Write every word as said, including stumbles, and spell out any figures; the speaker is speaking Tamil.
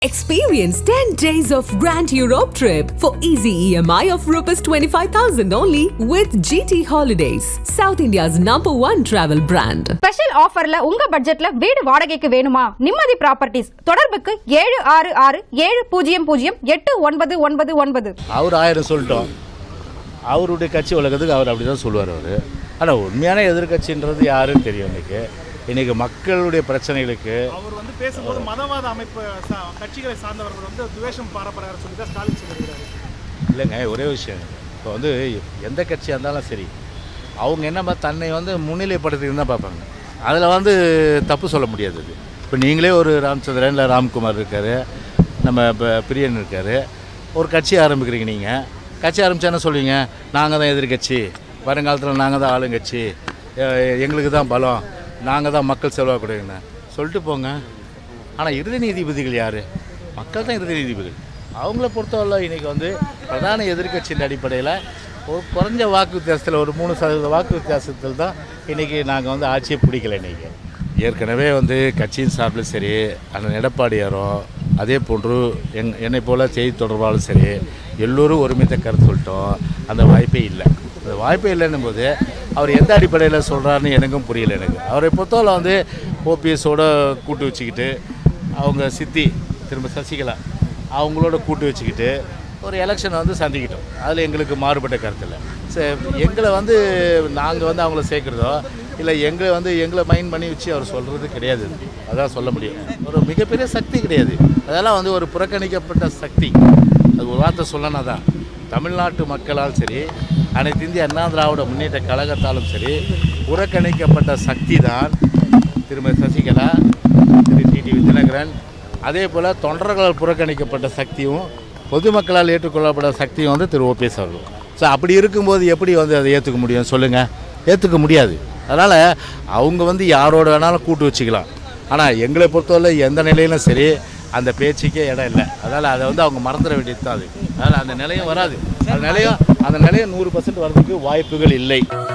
Experience ten days of Grand Europe trip for easy E M I of rupees twenty-five thousand only with G T Holidays, South India's number one travel brand. Special offerல உங்க பட்ஜெட்ல வீடு வாடகைக்கு வேணுமா? நிம்மதி ப்ராப்பர்ட்டிஸ். தொடர்புக்கு ஏழு ஆறு ஆறு ஏழு பூஜ்ஜியம் பூஜ்ஜியம் எட்டு ஒன்பது ஒன்பது ஒன்பது. அவர் ஆயிரம் சொல்லிட்டோம். அவருடைய கட்சி உலகத்துக்கு அவர் அப்படிதான் சொல்லுவார் அவர். ஆனால் உண்மையான எதிர்கட்சின்றது யாருன்னு தெரியும் இன்னைக்கு. இன்னைக்கு மக்களுடைய பிரச்சனைகளுக்கு அவர் வந்து பேசும்போது மதவாத அமைப்பு கட்சிகளை சார்ந்தவர்கள் வந்து துவேஷம் பாரப்படுறாரு சொல்லி தான் ஸ்டாலின் சொல்லியிருக்காரு. இல்லைங்க, ஒரே விஷயம், இப்போ வந்து எந்த கட்சியாக இருந்தாலும் சரி, அவங்க என்ன தன்னை வந்து முன்னிலைப்படுத்தின்னு தான் பார்ப்பாங்க. அதில் வந்து தப்பு சொல்ல முடியாது. அது இப்போ நீங்களே ஒரு ராமச்சந்திரன் இல்லை ராம்குமார் இருக்கார், நம்ம இப்போ பிரியன் இருக்கார், ஒரு கட்சி ஆரம்பிக்கிறீங்க. நீங்கள் கட்சி ஆரம்பித்தா என்ன சொல்லுவீங்க? நாங்கள் தான் எதிர்கட்சி, வருங்காலத்தில் நாங்கள் தான் ஆளுங்கட்சி, எங்களுக்கு தான் பலம், நாங்கள் தான் மக்கள் செலவாகக்கூடியங்க சொல்லிட்டு போங்க. ஆனால் இறுதி நீதிபதிகள் யார்? மக்கள் தான் இறுதி நீதிபதிகள். அவங்கள பொறுத்தவரை இன்றைக்கி வந்து பிரதான எதிர்கட்சியின் அடிப்படையில் ஒரு குறைஞ்ச வாக்கு வித்தியாசத்தில், ஒரு மூணு சதவீத வாக்கு வித்தியாசத்தில் தான் இன்றைக்கி நாங்கள் வந்து ஆட்சியை பிடிக்கல. இன்றைக்கி ஏற்கனவே வந்து கட்சியின் சார்பில் சரி, அண்ணன் எடப்பாடியாரோ அதே போன்று எங் என்னை போல் செய்தி தொடர்பாலும் சரி, எல்லோரும் ஒருமித்த கருத்து சொல்லிட்டோம். அந்த வாய்ப்பே இல்லை. அந்த வாய்ப்பே இல்லைன்னும் போது அவர் எந்த அடிப்படையில் சொல்கிறாருன்னு எனக்கும் புரியல. எனக்கு அவரை பொறுத்தவரை வந்து ஓபிஎஸோட கூட்டு வச்சுக்கிட்டு, அவங்க சித்தி திரும்ப சசிகலா அவங்களோட கூட்டு வச்சுக்கிட்டு ஒரு எலெக்ஷனை வந்து சந்திக்கிட்டோம். அதில் எங்களுக்கு மாறுபட்ட கருத்து இல்லை. சரி, எங்களை வந்து நாங்கள் வந்து அவங்கள சேர்க்குறதோ இல்லை எங்களை வந்து எங்களை மைண்ட் பண்ணி வச்சு அவர் சொல்கிறது கிடையாது. அதான் சொல்ல முடியும். ஒரு மிகப்பெரிய சக்தி கிடையாது. அதெல்லாம் வந்து ஒரு புறக்கணிக்கப்பட்ட சக்தி. அது ஒரு வார்த்தை சொல்லனா தான் தமிழ்நாட்டு மக்களால் சரி, அனைத்து இந்திய அண்ணா திராவிட முன்னேற்ற கழகத்தாலும் சரி, புறக்கணிக்கப்பட்ட சக்தி தான் திருமதி சசிகலா, திரு டிடிவி தினகரன். அதே போல் தொண்டர்களால் புறக்கணிக்கப்பட்ட சக்தியும் பொதுமக்களால் ஏற்றுக்கொள்ளப்பட்ட சக்தியும் வந்து திரு ஓபிஎஸ் அவர்கள். ஸோ அப்படி இருக்கும்போது எப்படி வந்து அதை ஏற்றுக்க முடியும் சொல்லுங்கள்? ஏற்றுக்க முடியாது. அதனால் அவங்க வந்து யாரோட வேணாலும் கூட்டு வச்சுக்கலாம். ஆனால் எங்களை பொறுத்தவரை எந்த நிலையிலும் சரி அந்த பேச்சுக்கே இடம் இல்லை. அதனால் அதை வந்து அவங்க மறந்துட வேண்டியது தான். அது அதனால் அந்த நிலையம் வராது. அந்த நிலையம் அந்த நிலையம் நூறு பர்சன்ட் வர்றதுக்கு வாய்ப்புகள் இல்லை.